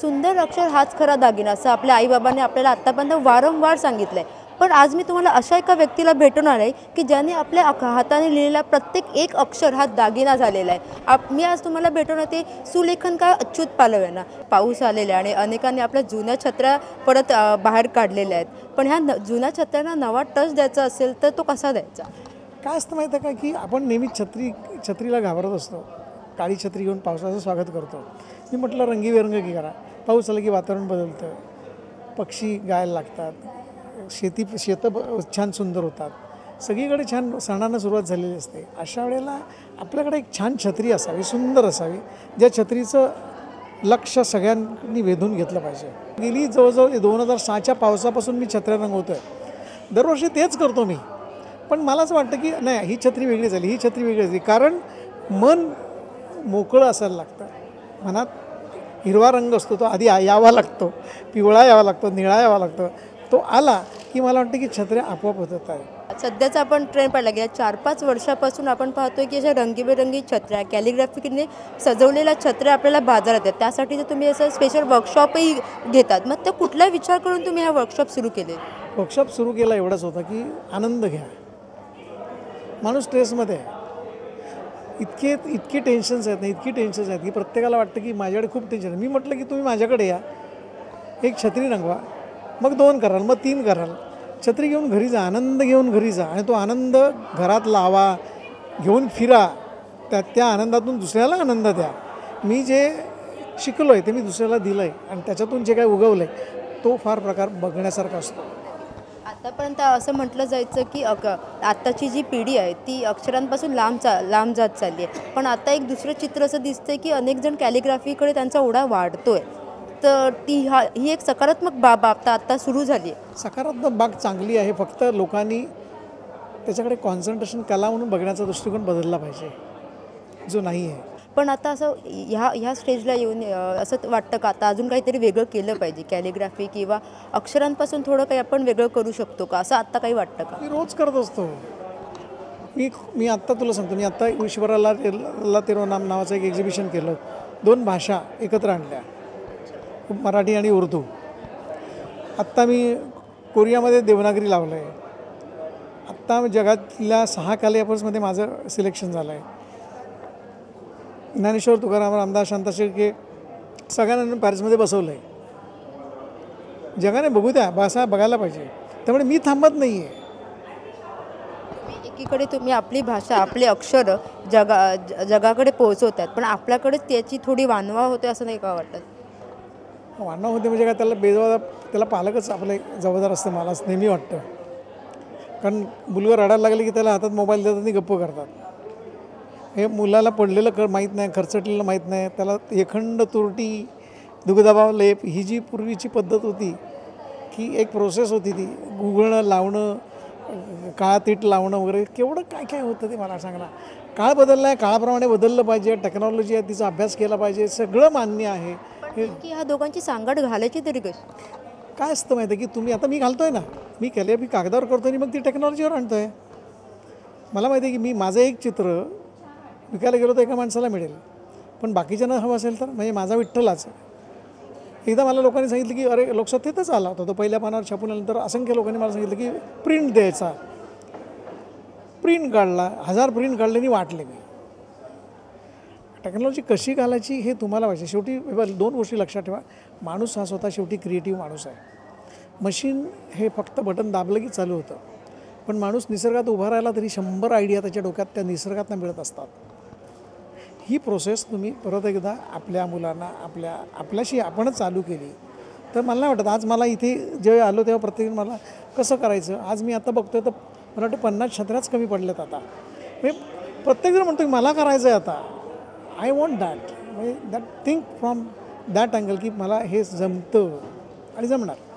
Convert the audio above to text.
सुंदर अक्षर हाच खरा दागिना असं आपल्या आईबाबांनी आपल्याला आत्तापर्यंत वारंवार सांगितलं आहे. पण आज मी तुम्हाला अशा एका व्यक्तीला भेटून आले की ज्याने आपल्या हाताने लिहिलेला प्रत्येक एक अक्षर हा दागिना झालेला आहे. मी आज तुम्हाला भेटून येते सुलेखनकार अच्युत पालव यांना. पाऊस आलेला आहे आणि अनेकांनी आपल्या जुन्या छत्र्या परत बाहेर काढलेल्या आहेत. पण ह्या जुन्या छत्र्यांना नवा टच द्यायचा असेल तर तो कसा द्यायचा? काय असतं माहिती आहे का की आपण नेहमी छत्रीला घाबरत असतो. काळी छत्री घेऊन पावसाचं स्वागत करतो. मी म्हटलं रंगीबेरंगी करा. पाऊस आला की वातावरण बदलतं, पक्षी गायला लागतात, शेतं छान सुंदर होतात, सगळीकडे छान सणांना सुरुवात झालेली असते. अशा वेळेला आपल्याकडे एक छान छत्री असावी, सुंदर असावी, ज्या छत्रीचं लक्ष सगळ्यांनी वेधून घेतलं पाहिजे. गेली जवळजवळ 2006च्या पावसापासून मी छत्र्या रंगवतो आहे. दरवर्षी तेच करतो मी. पण मलाच वाटतं की नाही, ही छत्री वेगळी झाली, ही छत्री वेगळी झाली. कारण मन मोकळं असायला लागतं. मनात हिरवा रंग असतो, तो आधी यावा लागतो, पिवळा यावा लागतो, निळा यावा लागतो. तो आला की मला वाटतं की छत्र्या आपोआप होतात आहे. सध्याचा आपण ट्रेंड पाहिला गेल्या 4-5 वर्षापासून आपण पाहतोय की अशा रंगीबेरंगी छत्र्या, कॅलिग्राफीने सजवलेल्या छत्र्या आपल्याला बाजारात आहेत. त्यासाठी तुम्ही असं स्पेशल वर्कशॉपही घेतात. मग त्या कुठला विचार करून तुम्ही हा वर्कशॉप सुरू केले? वर्कशॉप सुरू केला एवढाच होता की आनंद घ्या. माणूस स्ट्रेसमध्ये आहे. इतके टेन्शन्स आहेत ना, इतकी टेन्शन्स आहेत की प्रत्येकाला वाटतं की माझ्याकडे खूप टेन्शन आहे. मी म्हटलं की तुम्ही माझ्याकडे या, एक छत्री रंगवा, मग 2 कराल, मग 3 कराल. छत्री घेऊन घरी जा, आनंद घेऊन घरी जा आणि तो आनंद घरात लावा, घेऊन फिरा. त्या आनंदातून दुसऱ्याला आनंद द्या. मी जे शिकलो आहे ते मी दुसऱ्याला दिलं आहे आणि त्याच्यातून जे काय उगवलं आहे तो फार प्रकार बघण्यासारखा असतो. आतापर्यंत असं म्हटलं जायचं की आत्ताची जी पिढी आहे ती अक्षरांपासून लांब जात चालली आहे. पण आता एक दुसरं चित्र असं दिसतंय की अनेक जण कॅलिग्राफीकडे त्यांचा ओढा वाढतोय. तर ही एक सकारात्मक बाब आता सुरू झाली आहे. सकारात्मक बाब चांगली आहे. फक्त लोकांनी त्याच्याकडे कॉन्सन्ट्रेशन कला म्हणून बघण्याचा दृष्टिकोन बदलला पाहिजे, जो नाही आहे. पण आता असं ह्या स्टेजला येऊन असं वाटतं का आता अजून काहीतरी वेगळं केलं पाहिजे, कॅलिग्राफी किंवा अक्षरांपासून थोडं काही आपण वेगळं करू शकतो का, असं आत्ता काही वाटतं का? मी रोज करत असतो. मी आत्ता तुला सांगतो, मी आत्ता ईश्वराला तिरुनाम नावाचं एक एक्झिबिशन केलं. 2 भाषा एकत्र आणल्या, मराठी आणि उर्दू. आत्ता मी कोरियामध्ये देवनागरी लावलं आहे. आत्ता जगातल्या 6 कॅलिग्राफर्समध्ये माझं सिलेक्शन झालं आहे. ज्ञानेश्वर, तुकाराम, रामदास, शांता शेळके सगळ्यांना पॅरिसमध्ये बसवलं आहे. जगाने बघू द्या, बघायला पाहिजे. त्यामुळे मी थांबत नाही आहे. एकीकडे तुम्ही आपली भाषा, आपले अक्षर जगाकडे पोहोचवतात, पण आपल्याकडे त्याची थोडी वानवा होते असं नाही का वाटत? वानवा होते म्हणजे काय, त्याला पालकच आपले जबाबदार असतं. मला नेहमी वाटतं. कारण मुलगा रडायला लागले की त्याला हातात मोबाईल देतात आणि गप्प करतात. हे मुलाला पडलेलं माहीत नाही, खर्चटलेलं माहीत नाही. त्याला एखंड तुरटी, दुग्धभाव लेप ही जी पूर्वीची पद्धत होती की एक प्रोसेस होती, ती गुगळणं, लावणं, काळातीट लावणं वगैरे, केवढं काय काय होतं ते मला सांगा. काळ बदलला आहे, काळाप्रमाणे बदललं पाहिजे. टेक्नॉलॉजी आहे, तिचा अभ्यास केला पाहिजे, सगळं मान्य आहे. की ह्या दोघांची सांगड घालायची तरी कशी? काय असतं माहिती आहे की तुम्ही आता मी घालतो आहे ना, मी कागदावर करतो आणि मग ती टेक्नॉलॉजीवर आणतो आहे. मला माहिती आहे की मी माझं एक चित्र विकायला गेलो तर एका माणसाला मिळेल, पण बाकीच्यांना हवं असेल तर, म्हणजे माझा विठ्ठलाच. एकदा मला लोकांनी सांगितलं की अरे लोकसत्तेतच आला होता तो, पहिल्या पानावर छापून आल्यानंतर असंख्य लोकांनी मला सांगितलं की प्रिंट द्यायचा. प्रिंट काढला, 1000 प्रिंट काढले आणि वाटले. मी टेक्नॉलॉजी कशी घालायची हे तुम्हाला पाहिजे. शेवटी 2 गोष्टी लक्षात ठेवा. माणूस हा स्वतः शेवटी क्रिएटिव्ह माणूस आहे. मशीन हे फक्त बटन दाबलं की चालू होतं, पण माणूस निसर्गात उभा राहिला तरी 100 आयडिया त्याच्या डोक्यात त्या निसर्गातनं मिळत असतात. ही प्रोसेस तुम्ही परत एकदा आपल्या मुलांना आपल्याशी आपणच चालू केली तर मला नाही वाटत. आज मला इथे जेव्हा आलो तेव्हा प्रत्येक मला कसं करायचं, आज मी आता बघतोय तर मला वाटतं 50 छत्र्याच कमी पडल्यात आता. म्हणजे प्रत्येकजण म्हणतो की मला करायचं आहे आता. आय वॉन्ट दॅट, म्हणजे that think from that angle की मला हे जमतं आणि जमणार.